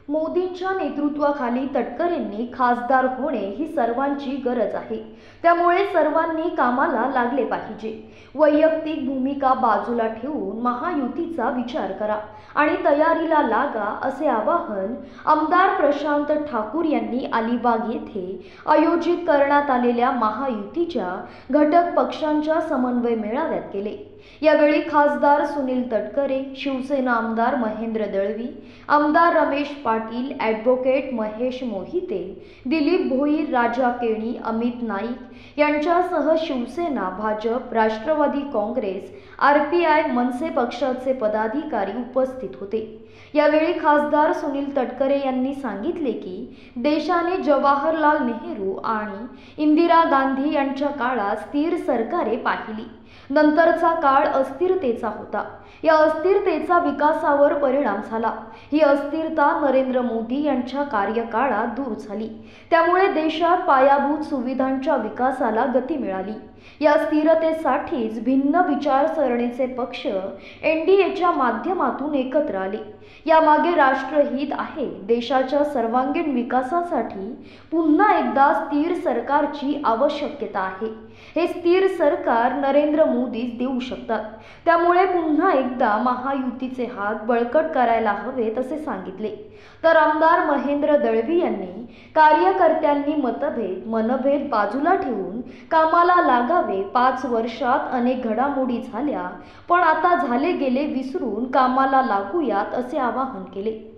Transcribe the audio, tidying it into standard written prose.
मोदींच्या नेतृत्वाखाली तटकरेंनी खासदार होणे ही सर्वांची गरज आहे। त्यामुळे सर्वांनी कामाला लागले पाहिजे। वैयक्तिक भूमिका बाजूला ठेवून महायुतीचा विचार करा आणि तयारीला लागा, असे आवाहन आमदार प्रशांत ठाकूर यांनी अलिबाग येथे आयोजित करण्यात आलेल्या महायुतीच्या घटक पक्षांच्या समन्वय मेळाव्यात केले। यावेळी खासदार सुनील तटकरे, शिवसेना आमदार महेंद्र दळवी, आमदार रमेश पाटील, ॲडव्होकेट महेश मोहिते, दिलीप भोईर, राजा केणी, अमित नाईक यांच्यासह शिवसेना, भाजप, राष्ट्रवादी काँग्रेस, RPI, मनसे पक्षाचे पदाधिकारी उपस्थित होते। यावेळी खासदार सुनील तटकरे यांनी सांगितले की देशाने जवाहरलाल नेहरू आणि इंदिरा गांधी यांच्या काळात स्थिर सरकारे पाहिली। नंतरचा काळ अस्थिरतेचा होता। या अस्थिरतेचा विकासावर परिणाम झाला। ही अस्थिरता नरेंद्र मोदी यांच्या कार्यकाळात दूर झाली। त्यामुळे देशात पायाभूत सुविधांच्या विकासाला गती मिळाली। या स्थिरतेसाठीच भिन्न विचारसरणीचे पक्ष NDAच्या माध्यमातून एकत्र आले। यामागे राष्ट्रहित आहे। देशाच्या सर्वांगीण विकासासाठी पुन्हा एकदा स्थिर सरकारची आवश्यकता आहे। हे स्थिर सरकार नरेंद्र मोदीच देऊ शकतात। त्यामुळे पुन्हा एकदा महायुतीचे हात बळकट करायला हवेत, असे सांगितले। तर आमदार महेंद्र दळवी यांनी कार्यकर्त्यांनी मनभेद बाजूला ठेवून कामाला लागावे। 5 वर्षात अनेक घडामोडी झाल्या, पण आता झाले गेले विसरून कामाला लागूयात, असे आवाहन केले।